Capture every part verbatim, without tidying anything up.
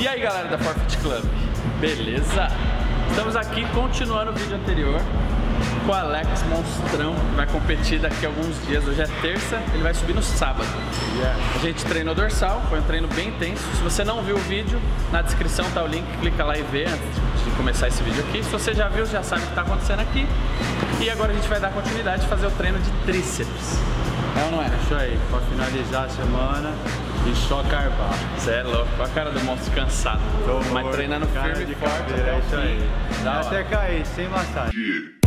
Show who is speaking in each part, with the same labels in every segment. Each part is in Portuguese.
Speaker 1: E aí galera da Forfeit Club, beleza? Estamos aqui continuando o vídeo anterior com o Alex Monstrão, que vai competir daqui a alguns dias. Hoje é terça, ele vai subir no sábado. Yeah. A gente treinou dorsal, foi um treino bem intenso. Se você não viu o vídeo, na descrição tá o link, clica lá e vê antes de começar esse vídeo aqui. Se você já viu, já sabe o que tá acontecendo aqui. E agora a gente vai dar continuidade e fazer o treino de tríceps. É ou não é?
Speaker 2: Isso aí, pra finalizar a semana e só carbar.
Speaker 1: Você é louco, olha a cara do monstro cansado.
Speaker 2: Tô
Speaker 1: Mas
Speaker 2: morto,
Speaker 1: treinando firme e forte.
Speaker 2: Cadeira, é isso aí.
Speaker 1: Dá
Speaker 2: até
Speaker 1: hora.
Speaker 2: cair, sem massagem.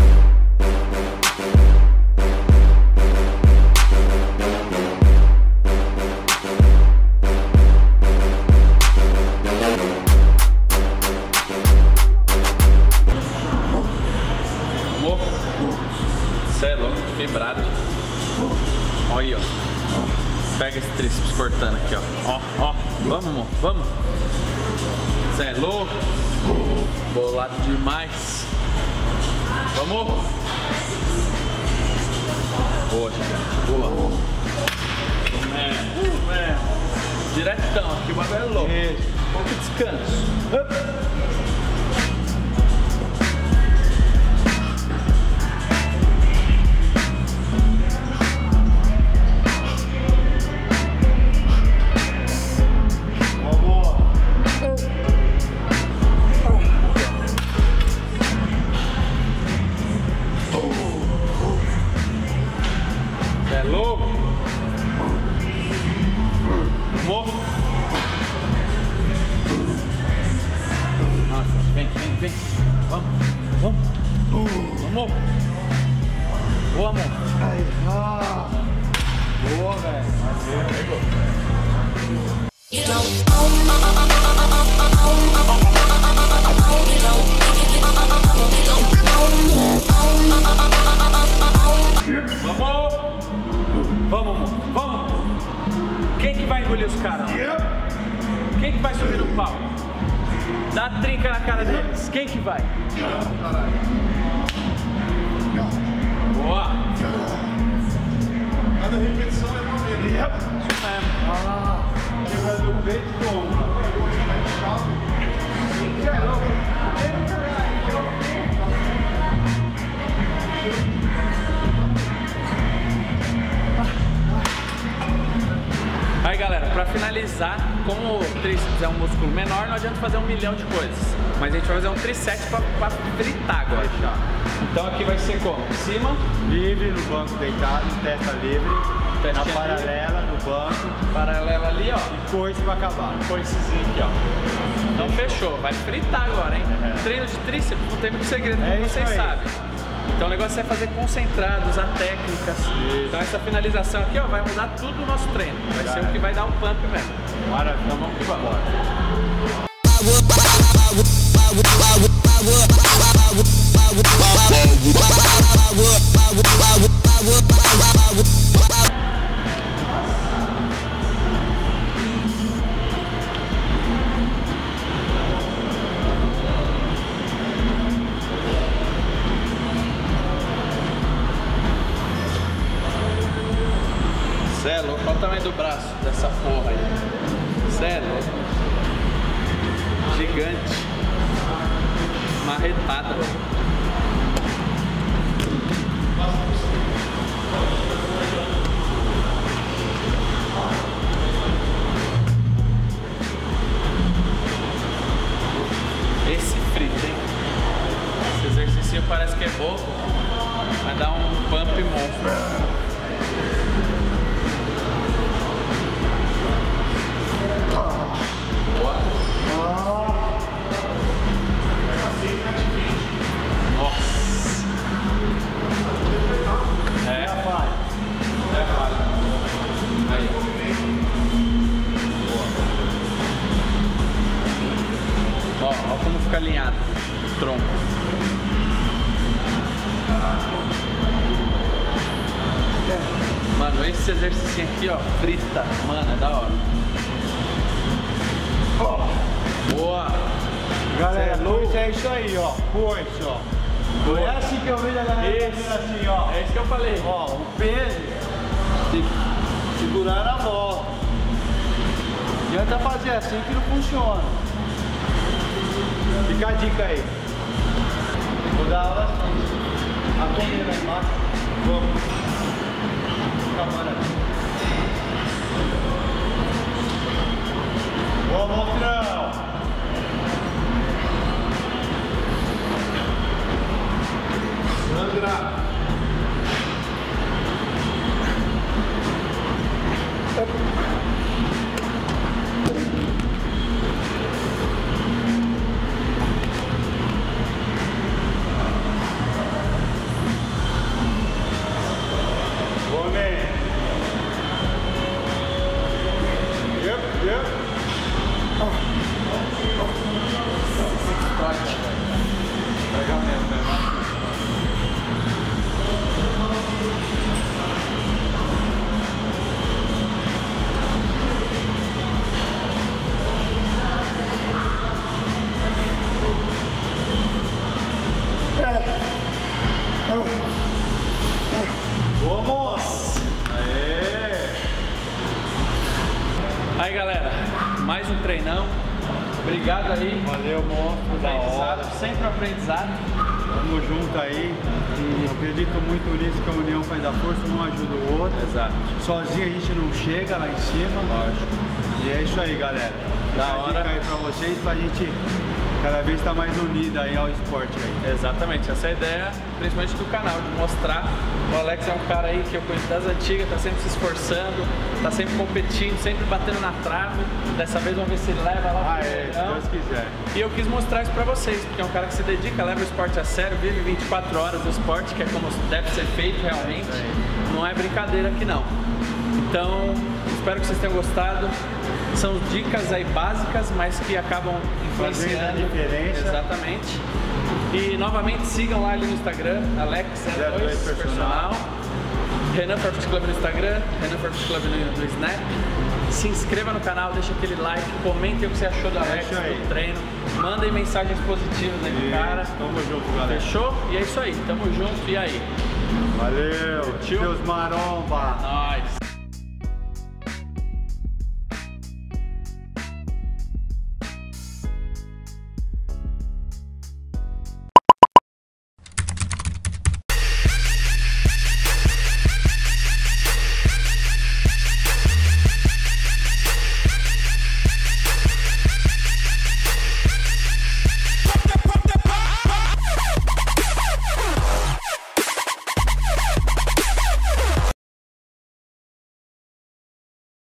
Speaker 1: Você é louco, fibrado. Olha aí, ó. Pega esse tríceps cortando aqui, ó. Ó, ó. Vamos, amor, vamos. Você é louco. Bolado demais. Vamos. Boa, gigante. Boa. É, é. Diretão, aqui o bagulho é louco. Um pouco de descanso. Up. Vem, vamos, vamos, vamos, boa, amor.
Speaker 2: Ai, ah. Boa, velho.
Speaker 1: Vamos, vamos, amor, vamos. Quem que vai engolir os caras? Quem que vai subir no pau? Dá trinca na cara deles. Quem que vai? Boa!
Speaker 2: Cada repetição é uma vez. Isso mesmo. Ah, quebra do peito e toma.
Speaker 1: Aí galera, pra finalizar, como o tríceps é um músculo menor, não adianta fazer um milhão de coisas. Mas a gente vai fazer um tricep pra, pra fritar agora. Então aqui vai ser como? Em cima,
Speaker 2: livre no banco deitado, testa livre. Na paralela, livre. No banco.
Speaker 1: Paralela ali, ó.
Speaker 2: E coice pra acabar.
Speaker 1: Coicezinho aqui, ó. Então fechou, vai fritar agora, hein? É. Treino de tríceps não tem muito segredo, como é vocês sabem. Então o negócio é fazer concentrado, usar técnicas. Isso. Então essa finalização aqui, ó, vai mudar tudo o nosso treino. Vai Já ser é. o que vai dar um pump mesmo.
Speaker 2: Maravilha, então vamos que vamos.
Speaker 1: Cê é louco, olha o tamanho do braço dessa porra aí. Cê é louco. Gigante. Marretada. Esse frito, hein? Esse exercício parece que é bobo, vai dar um pump monstro. Olha como fica alinhado o tronco. Mano, esse exercício aqui, ó, frita, mano, é da hora. Boa!
Speaker 2: Galera, coice é isso aí, ó. Coice, ó. Não é assim que eu vejo a galera fazendo assim, ó.
Speaker 1: É isso que eu falei.
Speaker 2: Ó, o peso tem que segurar na volta. Não adianta fazer assim que não funciona. Fica a dica aí. Vou dar aula assim. A comer lá embaixo. Vamos. Câmara. Boa, monstrão. Sandra. Vamos! Aê!
Speaker 1: Aí galera, mais um treinão. Obrigado aí.
Speaker 2: Valeu, monstro, da hora.
Speaker 1: Sempre um aprendizado.
Speaker 2: Tamo junto aí. E acredito muito nisso, que a união faz a força, um ajuda o outro.
Speaker 1: Exato.
Speaker 2: Sozinho a gente não chega lá em cima.
Speaker 1: Lógico.
Speaker 2: E é isso aí, galera.
Speaker 1: Da
Speaker 2: Dá
Speaker 1: hora.
Speaker 2: dica aí pra vocês, pra gente cada vez estar mais unido aí ao esporte aí.
Speaker 1: Exatamente, essa é a ideia, principalmente do canal, de mostrar. O Alex é um cara aí que eu conheço das antigas, tá sempre se esforçando, tá sempre competindo, sempre batendo na trave. Dessa vez vamos ver se ele leva lá
Speaker 2: Ah,
Speaker 1: pro
Speaker 2: é, se
Speaker 1: Leão.
Speaker 2: Deus quiser.
Speaker 1: E eu quis mostrar isso pra vocês, porque é um cara que se dedica, leva o esporte a sério, vive vinte e quatro horas do esporte, que é como deve ser feito realmente. Não é brincadeira aqui não. Então, espero que vocês tenham gostado. São dicas aí básicas, mas que acabam influenciando.
Speaker 2: Fazendo a diferença.
Speaker 1: Exatamente. E novamente sigam lá ali no Instagram, Alex zero dois Personal. Renan Perfect Club no Instagram, Renan Perfect Club no, no Snap. Se inscreva no canal, deixa aquele like, comentem o que você achou do Alex, do treino. Mandem mensagens positivas aí pro cara.
Speaker 2: Tamo junto, galera.
Speaker 1: Fechou? E é isso aí, tamo junto, e aí?
Speaker 2: Valeu,
Speaker 1: Tio.
Speaker 2: Deus maromba.
Speaker 1: Nóis.